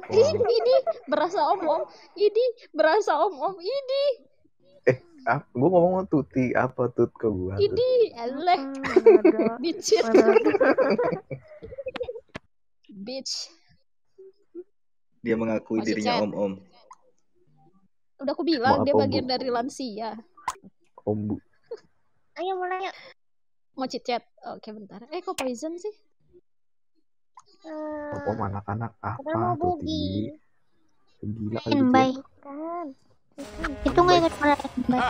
Ini berasa om-om. Ini berasa om-om. Ini. Gue ngomong Tuti apa Tut ke gue? Ini. Eleh. Dicit. Bitch. Dia mengakui Masih dirinya chat. om-om. Udah aku bilang Maaf, dia Om, bagian Bu. dari lansia. Om Bu. Ayo mulai yuk. Mau chat. Oke bentar. Kok poison sih? Om anak-anak Padahal mau apa bugi. Tuti? Gila kali Invite gitu. kan. Itu nggak ingat malah invite.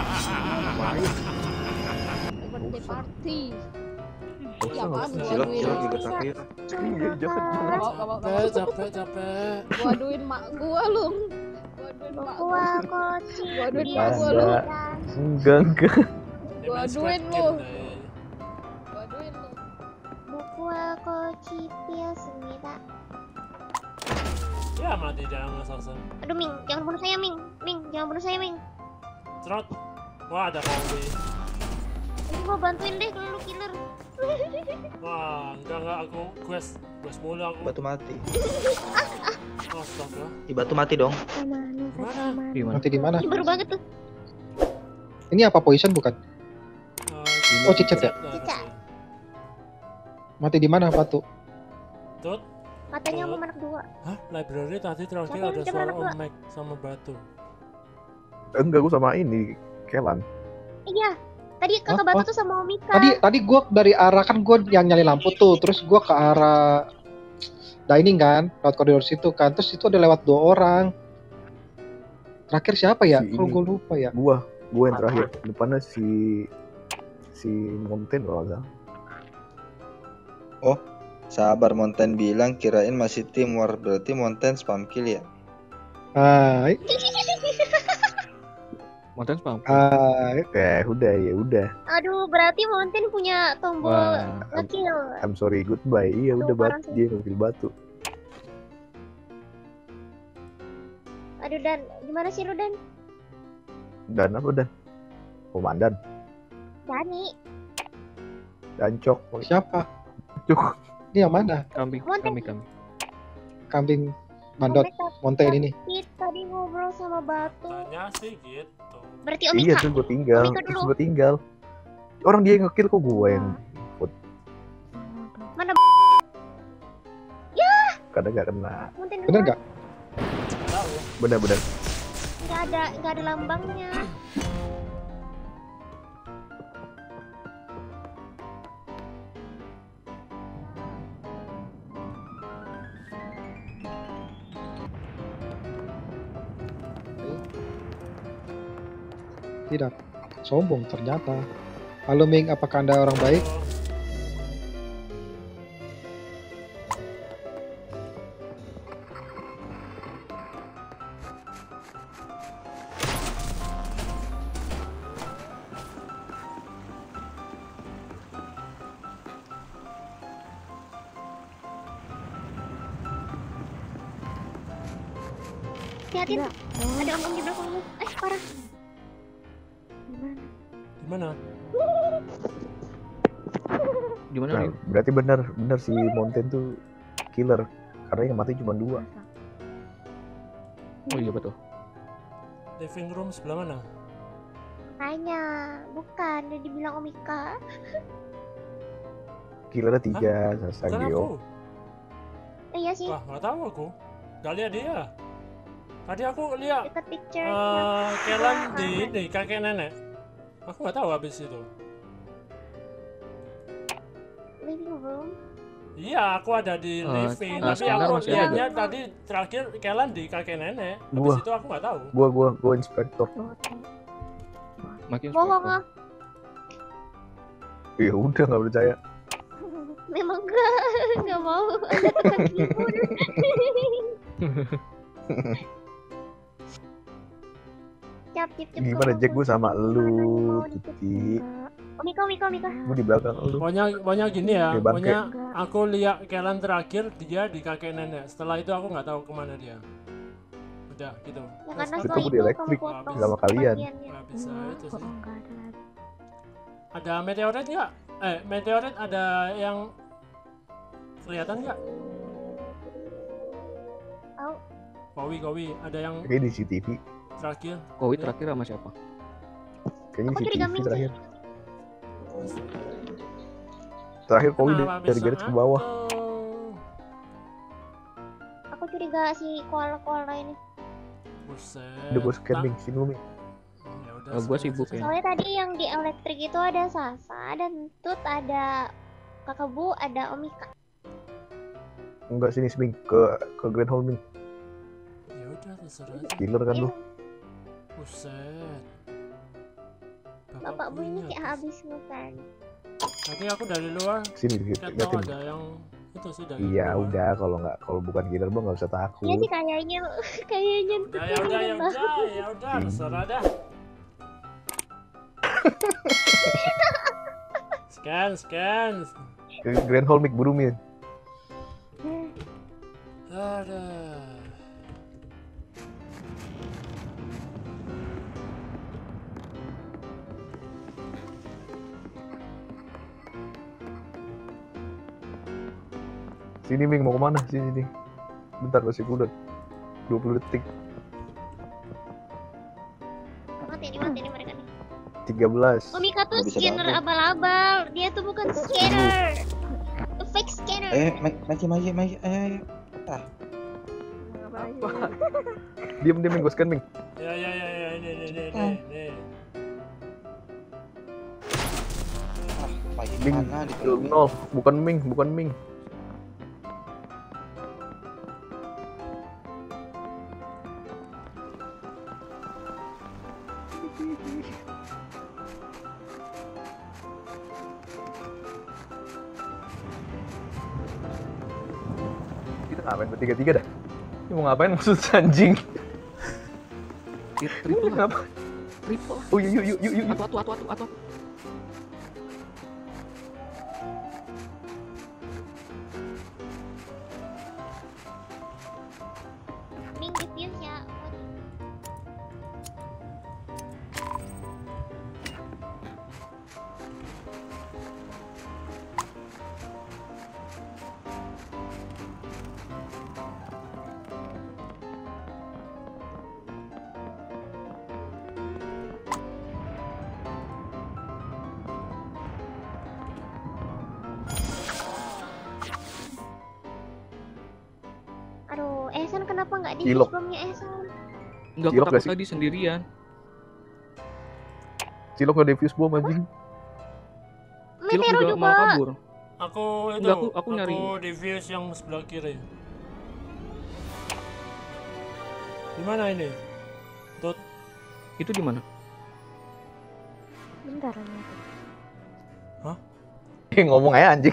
Birthday party. Oh, Ya apaan gua Cilok aduin. juga sakit. Iya, jangan. Gua aduin mak gua lu. Gua aduin mak gua. Koci. Gua aduin mak gua lu. Enggak. Gua aduin lu. Gua aduin lu. Buku koci pia semita. Ya mati jangan ngesasa. Aduh Ming, jangan bunuh saya Ming. Ming, jangan bunuh saya Ming. Cerot. Wah ada Pauli. Ini gua bantuin deh kalau lu killer. Wah enggak aku quest mulu aku. Batu mati. Astaga. Di batu mati dong. Gimana? Mati di mana? Ini baru banget tuh. Ini apa poison bukan? Oh, cicet ya? Cicet. Mati di mana Batu? Tut. Katanya aku anak dua. Hah? Library tadi terakhir Siapa yang ada cuma suara anak Om dua? Mac sama Batu. Enggak, gue sama ini Kelan. Iya. Tadi kakak Hah? Batu tuh sama Omika. Tadi gua dari arah kan gua yang nyali lampu tuh, terus gua ke arah dining kan, lewat koridor situ kan, terus itu ada lewat 2 orang. Terakhir siapa ya? Si Kalau ini. gua lupa ya. Gua yang terakhir. Depannya si Mountain kalau nggak salah. Oh, sabar Mountain bilang kirain masih tim war, berarti Mountain spam kill ya. Mountain spam. Udah. Aduh, berarti Mountain punya tombol Wah. ngekill. I'm sorry, goodbye. Iya, udah parah batu. sih. Dia ngambil batu. Aduh Dan, gimana sih lu Dan? Dan apa Dan? Komandan. Dani. Dancok. Siapa? Cuk. Ini yang mana? Kambing. Kambing bandot Mountain ini. Kita tadi ngobrol sama Batu. Tanya sih gitu. Berarti Iya, Omika. terus gue tinggal. Omika dulu. Terus gue tinggal. Orang dia yang ngekill kok gue yang ikut. Mana Kadang gak kena. Mountain Bener dulu? nggak? Tahu. Bener-bener. Nggak ada lambangnya. Tidak. Sombong ternyata. Halo Ming, apakah Anda orang baik? Hati-hati. Ada om-om di belakangmu. Parah. Gimana? Gimana Nah, nih? berarti bener si Mountain tuh killer. Karena yang mati cuma 2. Oh iya betul. Living room sebelah mana? Makanya, bukan. Udah dibilang Omika. Killernya 3, Bukan Sasageo. aku. Iya sih. Wah nggak tahu aku. Gak lihat dia. Tadi aku lihat Dekat picture. Kelan di kakek nenek. Aku nggak tahu habis itu. Living room. Iya, aku ada di living, tapi scanner aku masih ada lihatnya tadi terakhir Kelan di kakek nenek. Habis Gua. itu aku nggak tahu. Gua inspektor. Makin Bohong ah. Ya udah nggak percaya. Memang nggak mau. Ada tukang keyboard. Cap. Gimana Jack, gue sama lu, Tuti. Omika. Gue di belakang lu. Pokoknya gini ya, Oke, Bang, pokoknya aku lihat Kelan terakhir dia di kakek nenek. Setelah itu aku nggak tahu kemana dia. Udah gitu. Ya karena Itu setelah gue di itu elektrik kamu potong sama kalian. bagiannya. Nggak bisa itu sih. Ada meteorit nggak? Meteorit ada yang kelihatan nggak? Kowi, ada yang Kayaknya di CCTV. terakhir. Kowi Ya. terakhir sama siapa? Kayaknya Aku di curiga CCTV Ming terakhir. sih. Terakhir Kowi Kenapa dari bisa garis ke bawah. aku? Aku curiga si koala-koala ini. Buset. Udah gue scan Ming, sini lu Ming. Ya udah. Gua scan sibuk aja. ya. Soalnya tadi yang di elektrik itu ada Sasa, ada Tut, ada Kakak Bu, ada Omika. Enggak sini Ming, ke Grand Hall Ming. Ya udah terserah aja. Killer kan lu. Buset. Bapak Bu ini punya kayak habis makan. Tadi aku dari luar Sini nggak tahu liatin. ada yang itu sih dari Iya luar. udah kalau bukan killer mah nggak usah Iya takut. sih kayaknya Tut Ya yang udah, udah tahu. ya udah, terserah dah. Scan. Ke Grand Hall Ming buru Ming. Ada. Sini Ming mau kemana? Sini. Bentar masih udah 20 detik. Mati nih mereka nih. 13. Omika tuh Nggak bisa scanner dapet. abal-abal. Dia tuh bukan scanner. Fake scanner. Magi, ayo. Diam Ming, gue scan Ming. Ya, ini. Magi Ming mana di 0, bukan Ming. Kita ngapain bertiga-tiga dah? Ini mau ngapain maksud anjing? Triple lah. Ngapa? Triple lah. Oh yuk. Atu. Ming defuse ya. Aduh, Ehsan kenapa nggak di Cilok. bomnya Ehsan? Enggak, aku Cilok takut gak sih? tadi sendirian. Cilok nggak defuse bom anjing. Cilok Metero juga mau juga. kabur. Aku itu. Enggak, aku nyari. defuse yang sebelah kiri. Di mana ini? Tut. Itu di mana? Bentar. Ngomong aja anjing.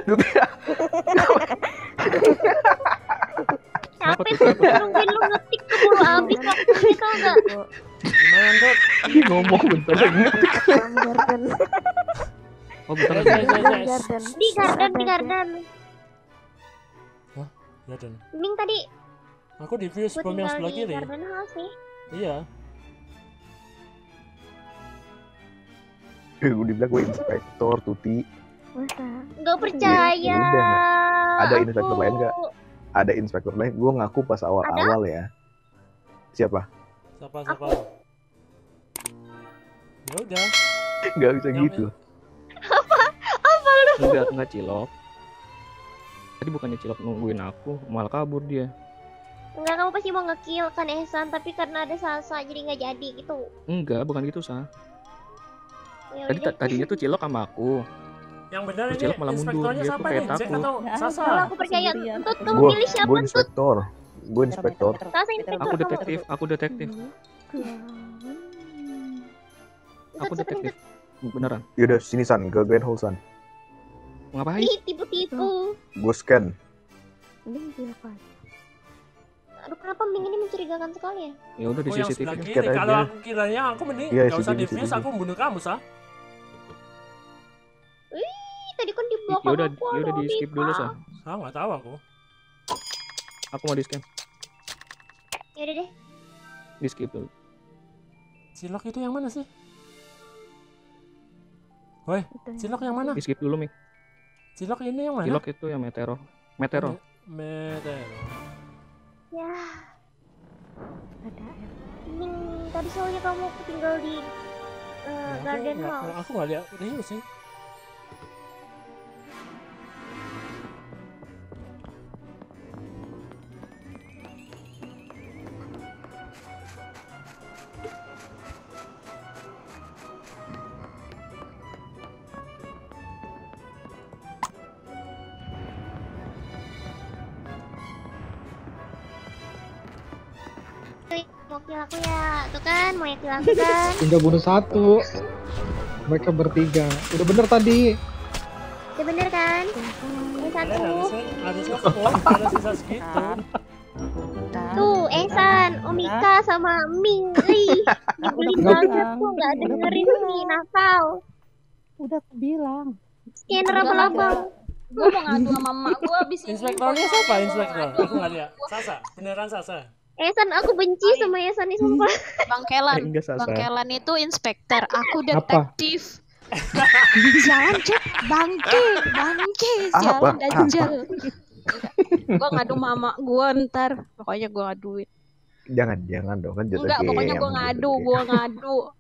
Kenapa Capek tuh? tuh nungguin lu ngetik keburu habis waktunya tau gak? Di mana Tut? Ngomong bentar inget. Garden. Oh, bentar Guys, lagi. Garden. Di garden. Garden. Ming tadi Aku defuse gue bom yang tinggal sebelah di kiri. garden house nih. Iya. Gue dibilang gue inspektor Tuti. Masa? Gak percaya. Ya udah. Ada aku. inspektor lain nggak? Ada inspektor lain. Gue ngaku pas awal-awal ya. Siapa? Siapa? Ya udah. Gak bisa Yang gitu. Enggak Cilok. Tadi bukannya Cilok nungguin aku, malah kabur dia. Enggak, kamu pasti mau nge-kill kan Ehsan, tapi karena ada Salsa jadi nggak jadi gitu. Enggak, bukan gitu, Sa. Ya Tadi udah. tadinya tuh Cilok sama aku. Yang benar Terus ini Cilok malah mundur, inspektornya dia siapa tuh kayak nih? Jack takut. atau Nggak Sasa? ada. Aku percaya. Sendirian. Tut, kamu Gue pilih siapa gue Tut? inspektor. Gue inspektor. Salsa inspektor Aku kamu. detektif. Aku Tut, siapa detektif. Tut? Beneran. Yaudah sini San, ke Grand Hall San. Ngapain? Ih, tipu-tipu. Gue scan. Ini siapa? Aduh, kenapa Ming ini mencurigakan sekali ya? Ya udah di Oh, yang CCTV. sebelah Scan kiri. aja. Kalau aku kiranya aku mending Iya, nggak usah CCTV. defuse, aku bunuh kamu, Sa. Ih, tadi kan di belakang Ya udah, aku ya udah ada di skip dulu, Sa. Ah, nggak tahu aku. Aku mau di scan. Ya udah deh. Di skip dulu. Cilok itu yang mana sih? Woi, Cilok yang mana? Di skip dulu, Mik. Cilok ini yang mana? Cilok itu yang Metero. Metero. Meter. Ya, tadi soalnya kamu tinggal di Garden House. Aku nggak lihat Rio sih. Mau kill aku ya, tuh kan mau kill aku kan. Tinggal bunuh satu. Mereka bertiga. Udah bener tadi. Ya bener kan? Satu. Ada ada sisa segitu. Tuh, Ehsan, Omika sama Ming. Ih, nyebelin banget tuh, nggak dengerin nih, nakal. Udah aku bilang. Scanner abal-abal. Gue mau ngadu sama emak gue abis ini. Inspektornya siapa inspektor? Aku nggak lihat. Sasa, beneran Sasa. Ehsan, aku benci sama Ehsan nih sumpah. Bang Kelan. Enggak, Sasa. Bang Kelan itu inspektor, aku Apa? detektif. Jalan cek bangke, Apa? jalan dajal. Gue ngadu mama gue ntar, pokoknya gue ngaduin. Jangan dong kan jatuh Enggak, pokoknya gue ngadu.